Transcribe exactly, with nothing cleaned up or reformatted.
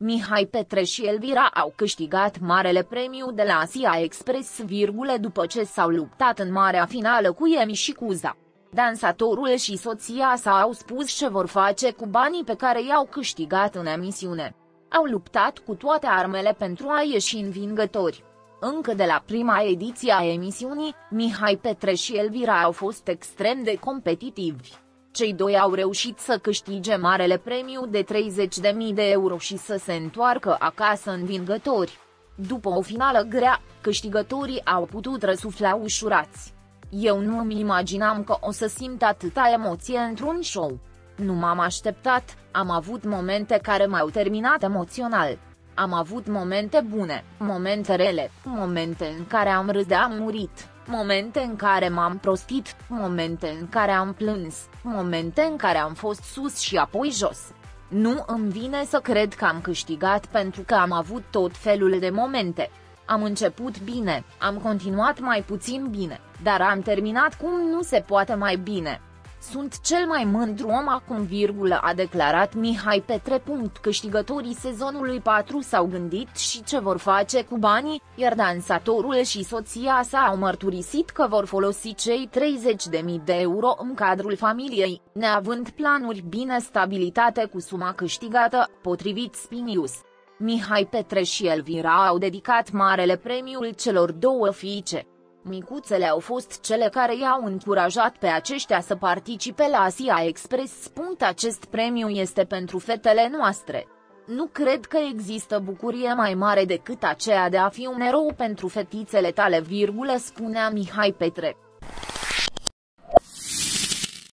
Mihai Petre și Elvira au câștigat marele premiu de la Asia Express, după ce s-au luptat în marea finală cu Emi și Cuza. Dansatorul și soția sa au spus ce vor face cu banii pe care i-au câștigat în emisiune. Au luptat cu toate armele pentru a ieși învingători. Încă de la prima ediție a emisiunii, Mihai Petre și Elvira au fost extrem de competitivi. Cei doi au reușit să câștige marele premiu de treizeci de mii de euro și să se întoarcă acasă învingători. După o finală grea, câștigătorii au putut răsufla ușurați. Eu nu îmi imaginam că o să simt atâta emoție într-un show. Nu m-am așteptat, am avut momente care m-au terminat emoțional. Am avut momente bune, momente rele, momente în care am râs de am murit, momente în care m-am prostit, momente în care am plâns, momente în care am fost sus și apoi jos. Nu îmi vine să cred că am câștigat pentru că am avut tot felul de momente. Am început bine, am continuat mai puțin bine, dar am terminat cum nu se poate mai bine. Sunt cel mai mândru om acum, a declarat Mihai Petre. Câștigătorii sezonului patru s-au gândit și ce vor face cu banii, iar dansatorul și soția sa au mărturisit că vor folosi cei treizeci de mii de euro în cadrul familiei, neavând planuri bine stabilitate cu suma câștigată, potrivit Spinius. Mihai Petre și Elvira au dedicat marele premiul celor două fiice. Micuțele au fost cele care i-au încurajat pe aceștia să participe la Asia Express. Acest premiu este pentru fetele noastre. Nu cred că există bucurie mai mare decât aceea de a fi un erou pentru fetițele tale, spunea Mihai Petre.